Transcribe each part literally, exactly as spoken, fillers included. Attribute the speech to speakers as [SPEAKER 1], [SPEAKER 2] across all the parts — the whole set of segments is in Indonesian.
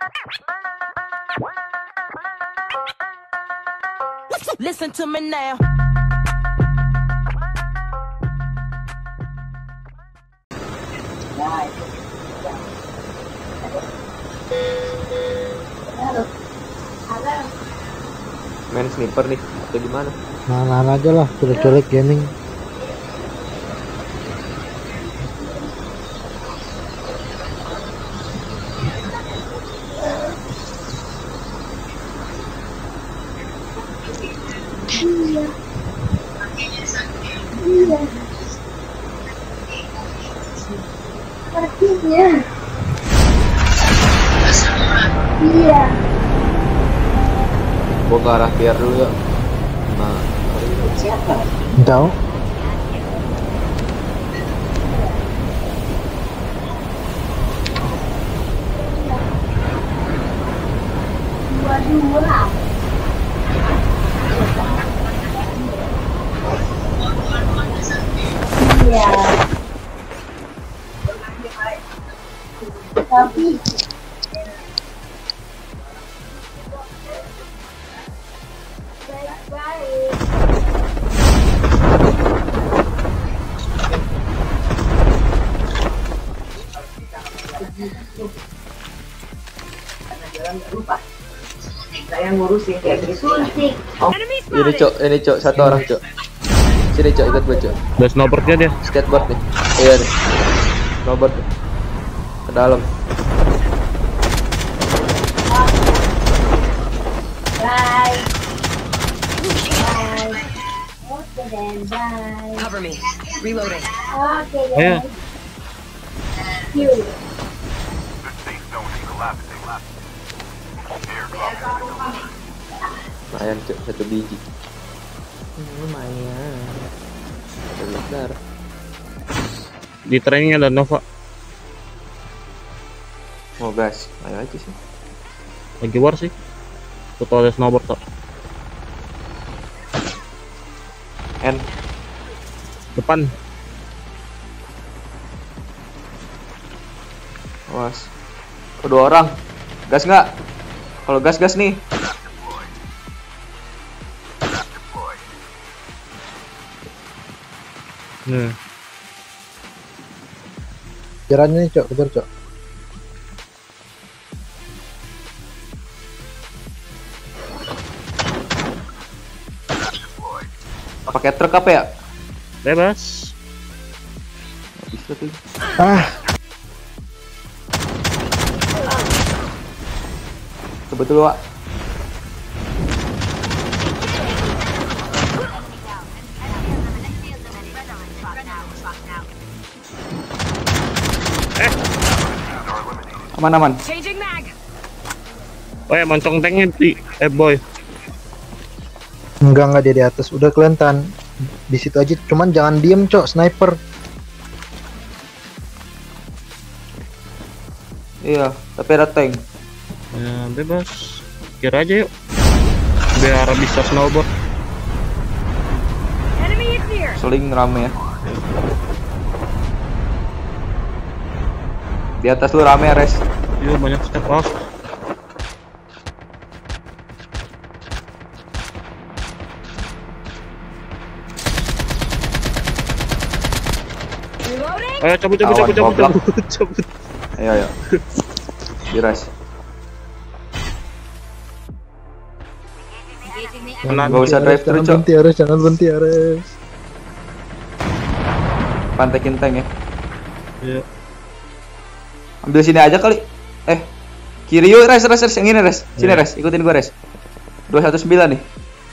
[SPEAKER 1] Listen to me now.
[SPEAKER 2] Main sniper nih atau gimana?
[SPEAKER 3] Nah, aja lah, culik-culik gaming.
[SPEAKER 4] Iya. Iya. Partinya. Iya.
[SPEAKER 2] Gua ke arah pier dulu ya. Nah,
[SPEAKER 4] Siapa?
[SPEAKER 3] Tahu?
[SPEAKER 4] Dua-dua. Iya. Tapi baik-baik.
[SPEAKER 5] Saya ngurusin kayak gitu.
[SPEAKER 2] oh, ini cok, ini cok, satu orang cok. Sini cok, ikut gue cok.
[SPEAKER 6] Udah snowboardnya dia.
[SPEAKER 2] Skateboard nih. Iya nih. Snowboard nih. Ke dalam.
[SPEAKER 4] Bye. Bye. Okay then, bye.
[SPEAKER 1] Cover me. Reloading.
[SPEAKER 4] Okay then.
[SPEAKER 6] Ayo.
[SPEAKER 4] You.
[SPEAKER 2] Lumayan cok, satu biji. Hmm, lumayan. Belas darah.
[SPEAKER 6] Di trainingnya ada Nova.
[SPEAKER 2] Oh gas, ayo aja sih.
[SPEAKER 6] Lagi war sih. Tuh ada snowboard tak.
[SPEAKER 2] N.
[SPEAKER 6] Depan.
[SPEAKER 2] Awas. Kedua orang. Gas nggak? Kalau gas gas nih.
[SPEAKER 6] Hmm.
[SPEAKER 3] Jarannya nih, Cok, kejar, Cok.
[SPEAKER 2] Pakai truk apa ya?
[SPEAKER 6] Bebas.
[SPEAKER 2] Bisa tuh.
[SPEAKER 3] Ah,
[SPEAKER 2] Kebetulan Wak. Aman-aman.
[SPEAKER 1] Changing mag.
[SPEAKER 6] Oh ya, moncong tanknya di eh boy.
[SPEAKER 3] enggak enggak dia di atas. Udah kelihatan di situ aja. Cuman jangan diem, Cok, sniper.
[SPEAKER 2] Iya, tapi ada tank.
[SPEAKER 6] Ya, bebas. Kira aja yuk. Biar bisa snowboard.
[SPEAKER 1] Enemy is near.
[SPEAKER 2] Seling rame ya. Di atas lu rame ya, Res.
[SPEAKER 6] Iya, banyak step off.
[SPEAKER 1] Reloading.
[SPEAKER 6] Ayo cabut cabut
[SPEAKER 2] Awan
[SPEAKER 6] cabut cabut
[SPEAKER 2] goblok.
[SPEAKER 6] cabut cabut.
[SPEAKER 2] Ayo ayo. Di Res.
[SPEAKER 6] Kena.
[SPEAKER 2] Gak usah drive thru,
[SPEAKER 3] Jangan
[SPEAKER 2] Cok.
[SPEAKER 3] berhenti, Ares, jangan berhenti, Ares.
[SPEAKER 2] Pantekin tank ya.
[SPEAKER 6] Iya.
[SPEAKER 2] Ambil sini aja kali. Eh, kiri yuk, Res, Res, Res, yang ini, Res. Sini,
[SPEAKER 6] Iya.
[SPEAKER 2] Res, ikutin gua, Res. dua satu sembilan nih.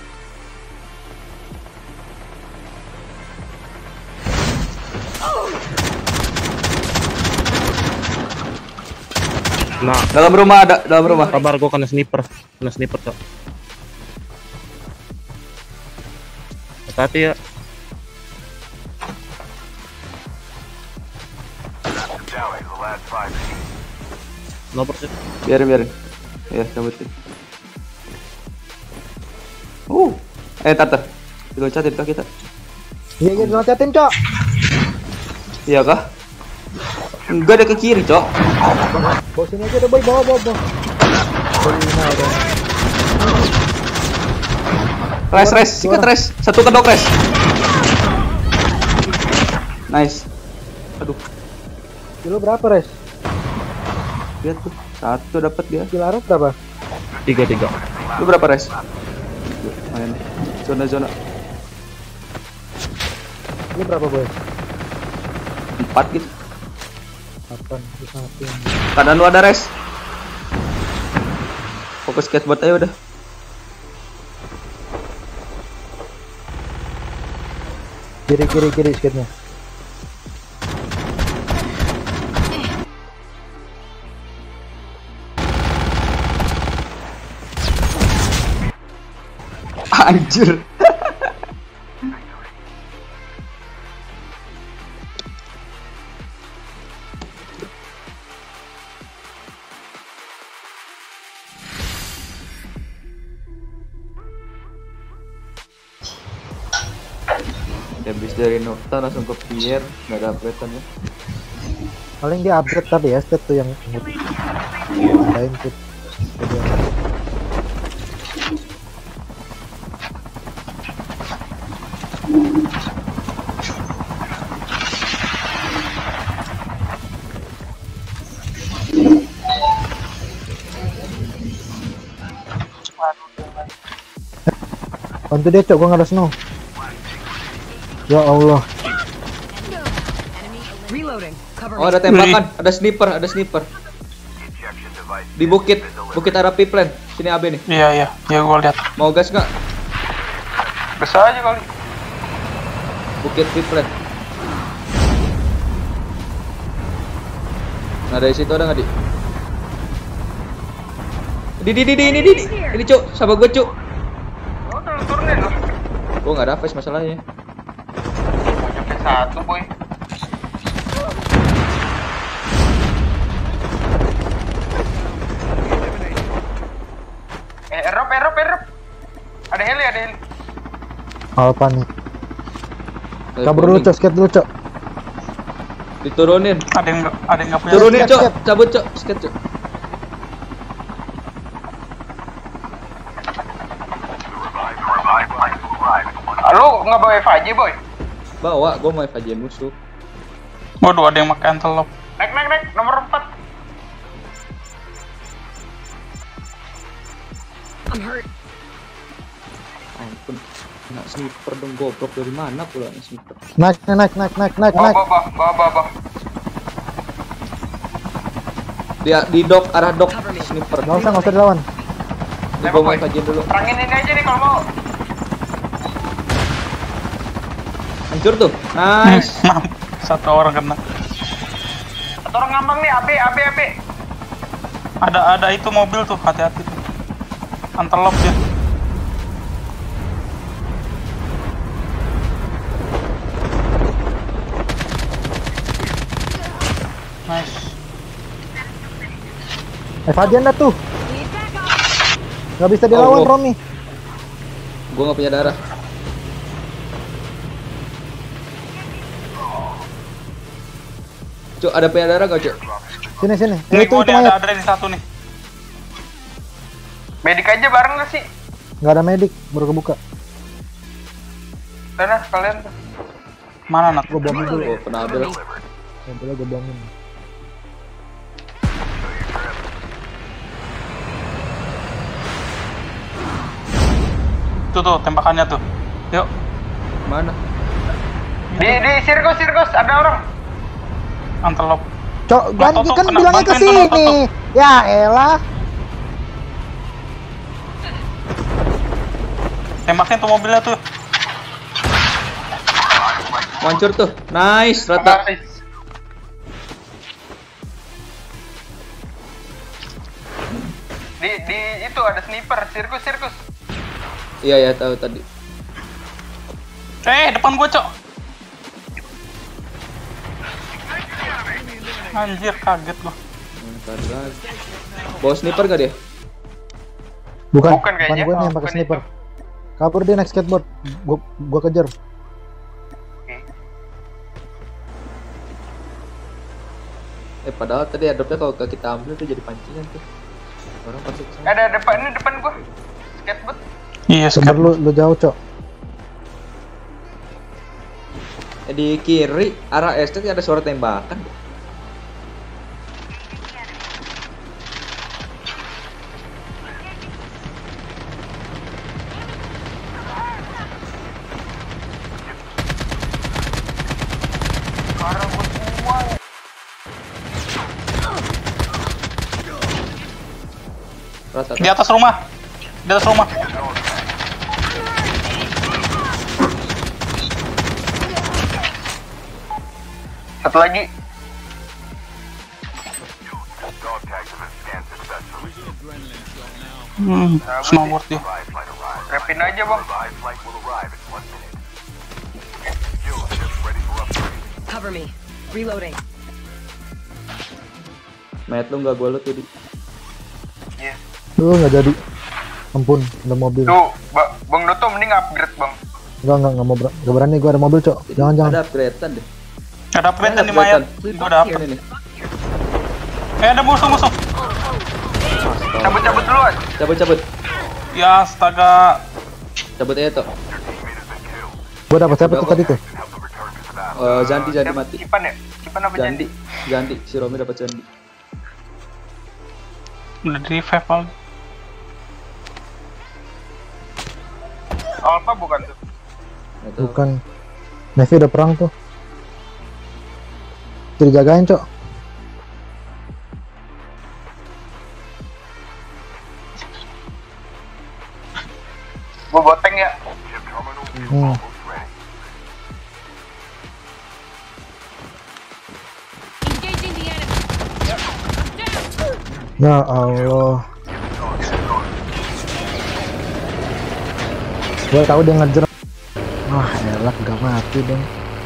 [SPEAKER 6] Nah,
[SPEAKER 2] Dalam rumah ada, dalam rumah.
[SPEAKER 6] kabar gua kena sniper. Kena sniper, Cok. Hati-hati ya. Nomor sih.
[SPEAKER 2] Biarin, biarin. Ya, cabutin. Uh, eh, Tata. Diloncatin kah kita?
[SPEAKER 3] Iya, iya, loncatin, Cok.
[SPEAKER 2] Iya kah? Enggak, ada ke kiri, Cok.
[SPEAKER 3] Bawa sini aja deh, boy, bawa, bawa, bawa. Lima udah.
[SPEAKER 2] Res, res, sikat res. Satu kedok res. Nice. Aduh,
[SPEAKER 3] Kilo berapa, Res?
[SPEAKER 2] lihat tuh. Satu dapat dia.
[SPEAKER 3] Kilaro berapa?
[SPEAKER 6] Tiga tiga.
[SPEAKER 2] Lu berapa res? Main zona-zona
[SPEAKER 3] Lu berapa, Boy?
[SPEAKER 2] empat gitu.
[SPEAKER 3] Delapan, itu satu.
[SPEAKER 2] Kanan lu ada res. Fokus skateboard aja udah.
[SPEAKER 3] Kiri, kiri, kiri skate-nya.
[SPEAKER 2] Anjir. Habis dari Nocta langsung ke Pierre, nggak ada upgrade ya.
[SPEAKER 3] Paling dia upgrade tadi ya, state tuh yang lain tuh. Bantu dia, Cok, gua nggak ada snow. Ya Allah.
[SPEAKER 1] Reloading. Cover
[SPEAKER 2] Oh, ada tembakan, ada sniper, ada sniper. Di bukit, bukit arah Piplen. Sini A B nih.
[SPEAKER 5] Iya iya, ya gua lihat.
[SPEAKER 2] Mau gas nggak?
[SPEAKER 5] Gas aja kali.
[SPEAKER 2] Bukit Piplen. Nah, dari situ ada nggak, Di? Di, di, di, di, ini, di, di. Ini, Cuk, sahabat gue, Cuk.
[SPEAKER 5] Oh, turun turunin loh.
[SPEAKER 2] Gue nggak ada face masalahnya.
[SPEAKER 5] Nyampe satu boy. Eh, erop, erop, erop. Ada heli, ada heli.
[SPEAKER 3] Apa nih? Kabur dulu, Cok, skate dulu, Cok.
[SPEAKER 2] Diturunin.
[SPEAKER 5] Ada yang nggak, ada yang nggak punya.
[SPEAKER 2] Turunin,
[SPEAKER 3] skate,
[SPEAKER 2] Cok.
[SPEAKER 3] skate.
[SPEAKER 2] Cabut, Cok. Skate, Cok.
[SPEAKER 5] Lu nggak bawa F A J boy?
[SPEAKER 2] Bawa, gue mau evajen musuh.
[SPEAKER 5] Waduh, ada yang makan telop. Naik, naik, naik, nomor empat.
[SPEAKER 1] I'm hurt.
[SPEAKER 2] Ampun. Nggak sniper dong, goblok. Dari mana pula nih sniper?
[SPEAKER 3] Naik, naik, naik, naik, naik,
[SPEAKER 5] Bawa,
[SPEAKER 3] naik.
[SPEAKER 5] bawa, bawa, bawa, bawa.
[SPEAKER 2] Dia di dok, arah dok sniper.
[SPEAKER 3] Nggak usah, nggak usah dilawan.
[SPEAKER 2] Gue mau evajen dulu.
[SPEAKER 5] Terangin ini aja nih kalau mau.
[SPEAKER 2] Hancur tuh. Nice.
[SPEAKER 5] Satu orang kena. Satu orang ngambang nih, A B, A B, A B. Ada, ada itu mobil tuh, hati-hati tuh. Antelop dia. Nice.
[SPEAKER 3] Eh, Fabian dah tuh.
[SPEAKER 1] Need backup.
[SPEAKER 3] Nggak bisa dilawan,
[SPEAKER 2] Oh, oh.
[SPEAKER 3] Romi.
[SPEAKER 2] Gue nggak punya darah. Cuk, ada punya darah gak, Cuk?
[SPEAKER 3] Sini, sini.
[SPEAKER 5] Ini
[SPEAKER 3] Itu,
[SPEAKER 5] gua
[SPEAKER 3] itu
[SPEAKER 5] nih, ada,
[SPEAKER 3] mayat.
[SPEAKER 5] ada di satu nih. Medik aja bareng gak sih?
[SPEAKER 3] Nggak ada medik, baru kebuka.
[SPEAKER 5] Sana kalian tuh. Mana anak?
[SPEAKER 3] Gua bohongin dulu.
[SPEAKER 2] Oh, penabel.
[SPEAKER 3] Sampelnya gua bohongin.
[SPEAKER 5] Tuh tuh tembakannya tuh. Yuk.
[SPEAKER 2] Mana?
[SPEAKER 5] Di di sirkus sirkus ada orang. Antelop.
[SPEAKER 3] Cok,
[SPEAKER 5] Oh,
[SPEAKER 3] ganti
[SPEAKER 5] tuh,
[SPEAKER 3] kan
[SPEAKER 5] kena,
[SPEAKER 3] bilangnya ke
[SPEAKER 5] bantuin tuh, tuh,
[SPEAKER 3] sini.
[SPEAKER 5] tuh.
[SPEAKER 3] Ya elah.
[SPEAKER 5] Tembakin tuh mobilnya tuh.
[SPEAKER 2] Hancur tuh. Nice, rata.
[SPEAKER 5] Nice. Di di itu ada sniper sirkus sirkus.
[SPEAKER 2] Iya, ya, tahu tadi.
[SPEAKER 5] Eh depan gua cok. Anjir kaget gua.
[SPEAKER 2] Bentar, guys. Bawa sniper gak dia?
[SPEAKER 3] Bukan,
[SPEAKER 5] Bukan kayaknya.
[SPEAKER 3] gua nih yang
[SPEAKER 5] Oh,
[SPEAKER 3] pakai
[SPEAKER 5] bukan
[SPEAKER 3] sniper. Kabur dia naik skateboard. Gua gua kejar.
[SPEAKER 2] Eh, padahal tadi adopnya kalau kita ambil tuh jadi pancingan tuh. Orang pasti kesana.
[SPEAKER 7] Ada depan ini depan gua. Skateboard.
[SPEAKER 5] Iya,
[SPEAKER 3] Sebentar
[SPEAKER 5] sekarang.
[SPEAKER 3] lu lu jauh, Cok.
[SPEAKER 2] Eh, di kiri arah estate ada suara tembakan.
[SPEAKER 7] Arah gua semua.
[SPEAKER 2] Rata.
[SPEAKER 5] Di atas rumah. Di atas rumah.
[SPEAKER 7] Satu lagi.
[SPEAKER 5] Hmm, snowboard dia.
[SPEAKER 7] Rapin aja, Bang.
[SPEAKER 1] Cover me. Reloading.
[SPEAKER 2] Mat lu nggak gua lu tadi.
[SPEAKER 7] Iya.
[SPEAKER 3] Lu nggak jadi. Ampun, ada mobil.
[SPEAKER 7] Tuh, ba Bang Doto mending upgrade, Bang.
[SPEAKER 3] Enggak, enggak, enggak mau ber enggak berani gua ada mobil, Cok. Jangan, jangan.
[SPEAKER 2] Ada upgradean deh.
[SPEAKER 5] Ada upgrade di mayat. Gua dapet.
[SPEAKER 2] Ini nih.
[SPEAKER 5] Eh, ada musuh-musuh.
[SPEAKER 7] Cabut-cabut duluan.
[SPEAKER 2] Cabut cabut.
[SPEAKER 5] Ya, astaga.
[SPEAKER 2] Cabut aja toh.
[SPEAKER 3] Gua dapat siapa tuh tadi tuh?
[SPEAKER 2] Eh, Zanti Zanti mati.
[SPEAKER 7] Cipan ya? Cipan apa
[SPEAKER 2] Zanti,
[SPEAKER 7] Janti?
[SPEAKER 2] Zanti. Si Romi dapat Zanti.
[SPEAKER 5] Udah di revive Al.
[SPEAKER 7] Alpha bukan tuh.
[SPEAKER 2] Nggak tahu.
[SPEAKER 3] Bukan. Navy udah perang tuh. Jadi jagain, Cok.
[SPEAKER 7] Gua goteng ya.
[SPEAKER 3] Hmm.
[SPEAKER 1] Engaging the enemy.
[SPEAKER 3] Ya Allah. Gua tahu dia ngejer. Wah, elak gak mati dong.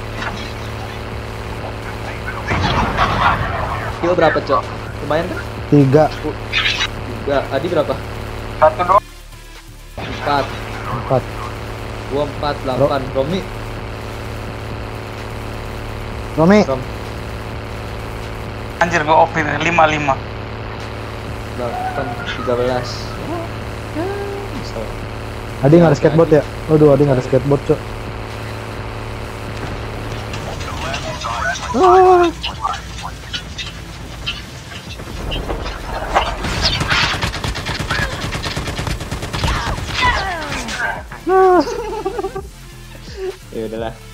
[SPEAKER 2] Kill berapa, Cok? Lumayan kan?
[SPEAKER 3] Tiga,
[SPEAKER 2] Tiga. Adi berapa?
[SPEAKER 7] Satu doang.
[SPEAKER 2] Empat.
[SPEAKER 3] empat.
[SPEAKER 2] Gua empat, delapan. Romi.
[SPEAKER 3] Romi,
[SPEAKER 2] Rom.
[SPEAKER 5] Anjir, gua O P lima lima.
[SPEAKER 2] Delapan. Tiga belas.
[SPEAKER 3] Adi nggak ada skateboard ya? Aduh, Adi nggak ada skateboard, Cok. Ah.
[SPEAKER 2] Ya udahlah.